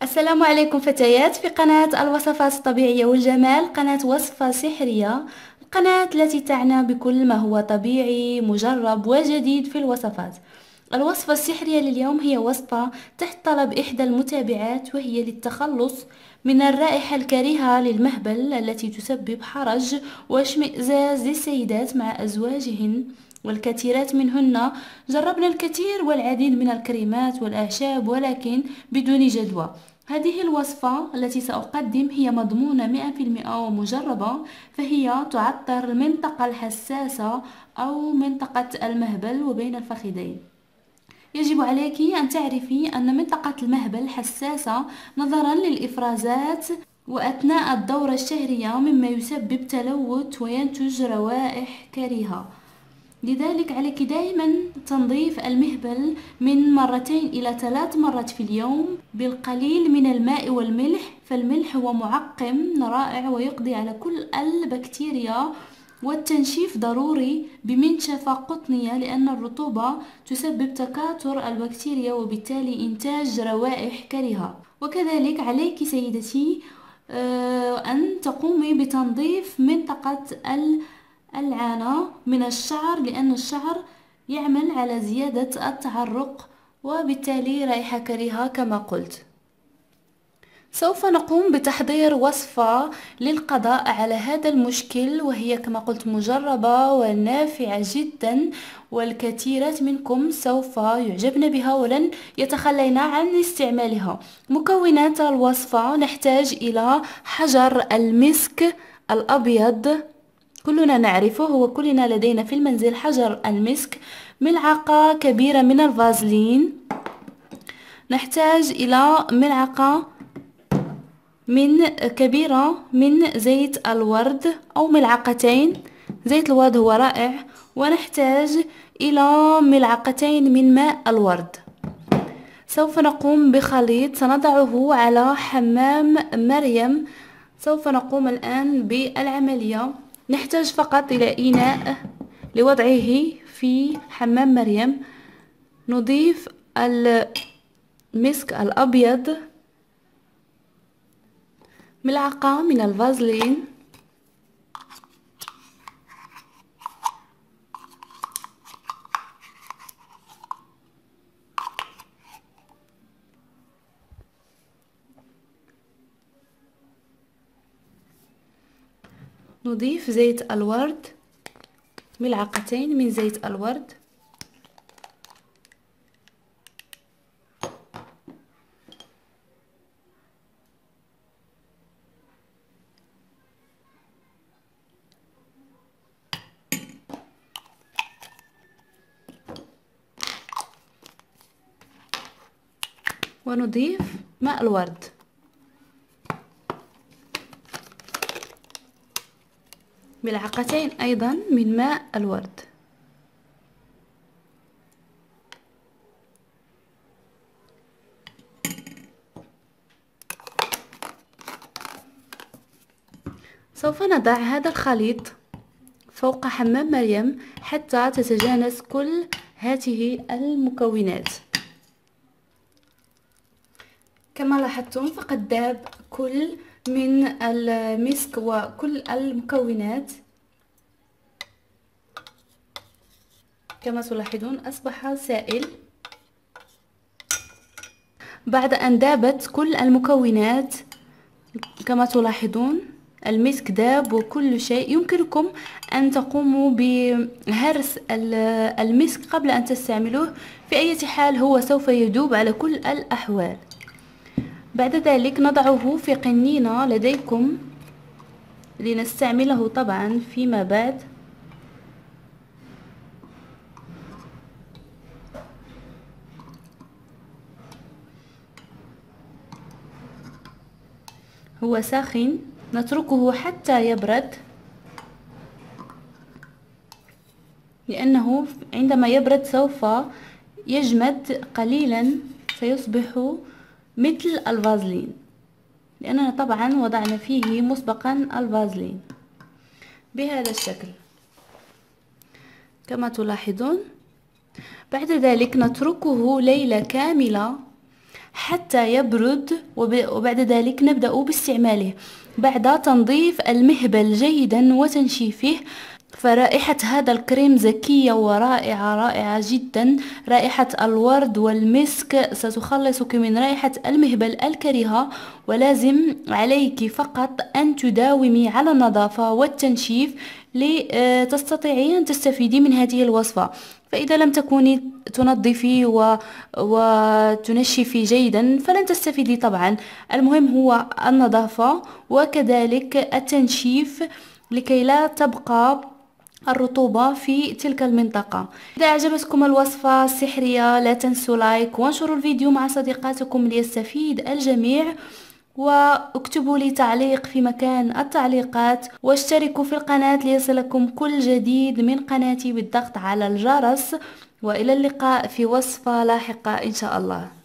السلام عليكم فتيات في قناة الوصفات الطبيعية والجمال، قناة وصفة سحرية، القناة التي تعنى بكل ما هو طبيعي مجرب وجديد في الوصفات. الوصفة السحرية لليوم هي وصفة تحت طلب إحدى المتابعات، وهي للتخلص من الرائحة الكريهة للمهبل التي تسبب حرج واشمئزاز للسيدات مع أزواجهن، والكثيرات منهن جربن الكثير والعديد من الكريمات والأعشاب ولكن بدون جدوى. هذه الوصفة التي سأقدم هي مضمونة 100% ومجربة، فهي تعطر المنطقة الحساسة أو منطقة المهبل وبين الفخذين. يجب عليك أن تعرفي أن منطقة المهبل حساسة نظرا للإفرازات وأثناء الدورة الشهرية، مما يسبب تلوث وينتج روائح كريهة. لذلك عليك دائما تنظيف المهبل من 2 إلى 3 مرات في اليوم بالقليل من الماء والملح، فالملح هو معقم رائع ويقضي على كل البكتيريا، والتنشيف ضروري بمنشفة قطنية لأن الرطوبة تسبب تكاثر البكتيريا وبالتالي إنتاج روائح كريهة. وكذلك عليك سيدتي أن تقومي بتنظيف منطقة العانة من الشعر، لأن الشعر يعمل على زيادة التعرق وبالتالي رائحة كريهة كما قلت. سوف نقوم بتحضير وصفة للقضاء على هذا المشكل، وهي كما قلت مجربة ونافعة جدا، والكثيرات منكم سوف يعجبن بها ولن يتخلين عن استعمالها. مكونات الوصفة: نحتاج إلى حجر المسك الأبيض، كلنا نعرفه وكلنا لدينا في المنزل حجر المسك، ملعقة كبيرة من الفازلين، نحتاج إلى ملعقة كبيرة من زيت الورد أو ملعقتين، زيت الورد هو رائع، ونحتاج إلى ملعقتين من ماء الورد. سوف نقوم بخليط سنضعه على حمام مريم. سوف نقوم الآن بالعملية. نحتاج فقط إلى إناء لوضعه في حمام مريم، نضيف المسك الأبيض، ملعقة من الفازلين، نضيف زيت الورد، ملعقتين من زيت الورد، ونضيف ماء الورد. ملعقتين أيضا من ماء الورد. سوف نضع هذا الخليط فوق حمام مريم حتى تتجانس كل هذه المكونات. كما لاحظتم فقد داب كل من المسك وكل المكونات، كما تلاحظون أصبح سائل. بعد أن دابت كل المكونات كما تلاحظون المسك داب وكل شيء، يمكنكم أن تقوموا بهرس المسك قبل أن تستعملوه، في أي حال هو سوف يذوب على كل الأحوال. بعد ذلك نضعه في قنينة لديكم لنستعمله طبعا فيما بعد. هو ساخن، نتركه حتى يبرد، لأنه عندما يبرد سوف يجمد قليلا، سيصبح مثل الفازلين، لأننا طبعا وضعنا فيه مسبقا الفازلين بهذا الشكل كما تلاحظون. بعد ذلك نتركه ليلة كاملة حتى يبرد، وبعد ذلك نبدأ باستعماله بعد تنظيف المهبل جيدا وتنشيفه. فرائحة هذا الكريم زكية ورائعة، رائعة جدا. رائحة الورد والمسك ستخلصك من رائحة المهبل الكريهة. ولازم عليك فقط أن تداومي على النظافة والتنشيف لتستطيعي أن تستفيدي من هذه الوصفة. فإذا لم تكوني تنظفي وتنشفي جيدا فلن تستفيدي طبعا. المهم هو النظافة وكذلك التنشيف لكي لا تبقى الرطوبة في تلك المنطقة. إذا أعجبتكم الوصفة السحرية لا تنسوا لايك وانشروا الفيديو مع صديقاتكم ليستفيد الجميع، واكتبوا لي تعليق في مكان التعليقات، واشتركوا في القناة ليصلكم كل جديد من قناتي بالضغط على الجرس. وإلى اللقاء في وصفة لاحقة إن شاء الله.